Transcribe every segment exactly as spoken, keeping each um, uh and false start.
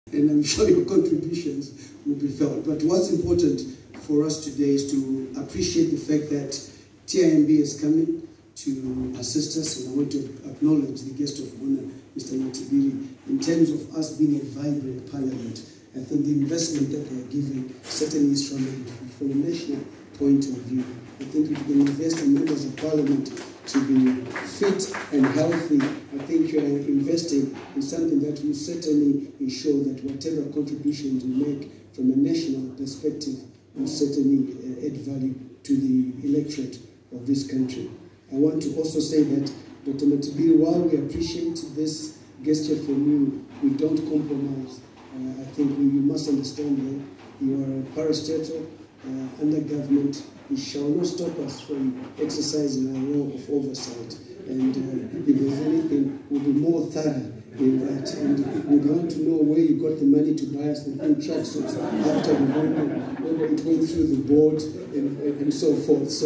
and I'm sure your contributions will be felt. But what's important for us today is to appreciate the fact that T I M B is coming to assist us, and I want to acknowledge the guest of honor, Mister Matibiri, in terms of us being a vibrant parliament. I think the investment that they are giving certainly is from a, from a national point of view. I think if you can invest in members of parliament to be fit and healthy, I think you are investing in something that will certainly ensure that whatever contributions we make from a national perspective will certainly uh, add value to the electorate of this country. I want to also say that, Doctor Matibiri, while we appreciate this gesture from you, we don't compromise. Uh, I think we, you must understand that you are a parastatal uh, under government. It shall not stop us from exercising our role of oversight. And uh, if there's anything, we'll be more thorough in that. And we want to know where you got the money to buy us the new tracksuits after we went, whether it went through the board and, and so forth. So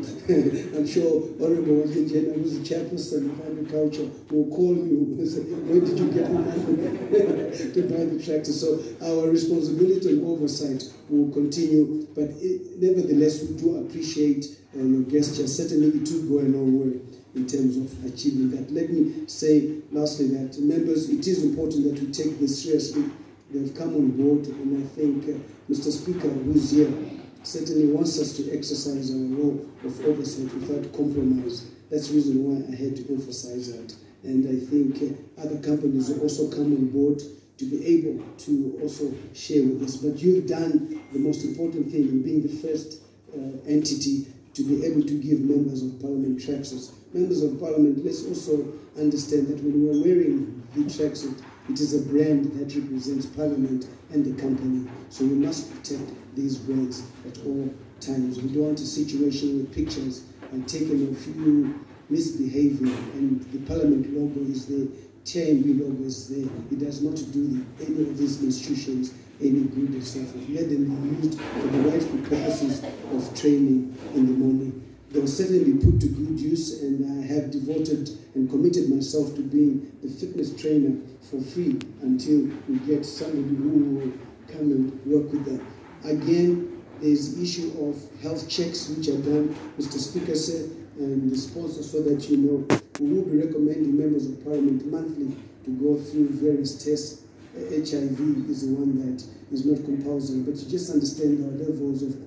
I'm sure Honorable Wajenjena, who's the chairperson of agriculture, will call you and say, where did you get the money to buy the tractor? So our responsibility and oversight will continue. But it, nevertheless, we do appreciate uh, your gesture. Certainly, it will go a long way in terms of achieving that. Let me say lastly that, members, it is important that we take this seriously. They've come on board, and I think uh, Mister Speaker, who's here, certainly wants us to exercise our role of oversight without compromise. That's the reason why I had to emphasize that. And I think uh, other companies will also come on board to be able to also share with us. But you've done the most important thing in being the first uh, entity to be able to give members of parliament tracksuits. Members of parliament, let's also understand that when we're wearing the tracksuit, it is a brand that represents parliament and the company. So we must protect these brands at all times. We don't want a situation where pictures are taken of you misbehaving and the parliament logo is there, T I M B logo is there. It does not do the, any of these institutions any good and so forth. Let them be used for the rightful purposes of training in the morning. They will certainly be put to good use, and I have devoted and committed myself to being the fitness trainer for free until we get somebody who will come and work with them. Again, there's the issue of health checks which are done, Mister Speaker said, and the sponsor, so that you know, we will be recommending members of parliament monthly to go through various tests. H I V is the one that is not compulsory, but you just understand our levels of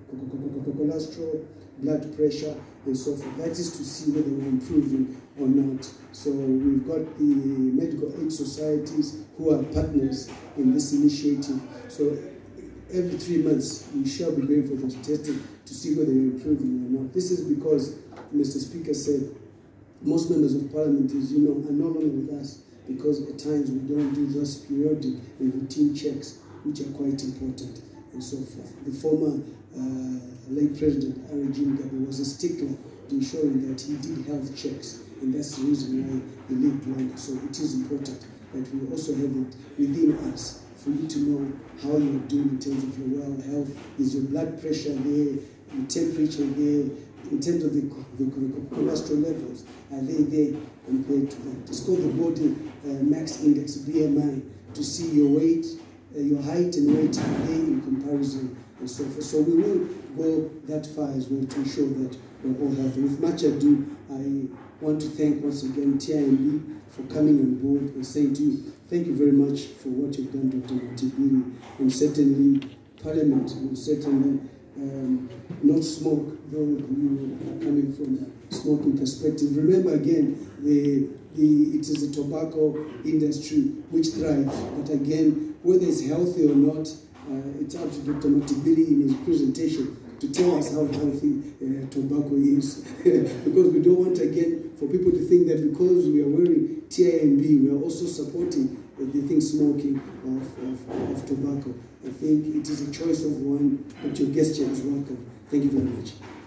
cholesterol, blood pressure, and so forth. That is to see whether we're improving or not. So we've got the medical aid societies who are partners in this initiative. So every three months, we shall be going for those testing to see whether we're improving or not. This is because, Mister Speaker said, most members of parliament, as you know, are no longer with us, because at times we don't do those periodic and routine checks, which are quite important, and so forth. The former uh, late President, Ari Mugabe, was a stickler to ensuring that he did health checks, and that's the reason why he lived longer. So it is important that we also have it within us for you to know how you're doing in terms of your well health. Is your blood pressure there, your temperature there, in terms of the, the, the cholesterol levels, are they there compared to that? It's called the body uh, mass index, B M I, to see your weight, uh, your height and weight are they in comparison and so forth. So we will go that far as well to ensure that we're all healthy. With much ado, I want to thank once again T I M B for coming on board and saying to you, thank you very much for what you've done, Doctor Matibiri, and certainly Parliament will certainly Um, not smoke, though you are coming from a smoking perspective. Remember again, the, the, it is the tobacco industry which thrives, but again, whether it's healthy or not, uh, it's up to Doctor Matibiri in his presentation to tell us how healthy uh, tobacco is. Because we don't want, again, for people to think that because we are wearing T I M B, we are also supporting uh, the thing smoking of, of, of tobacco. I think it is a choice of one, but your gesture is welcome. Thank you very much.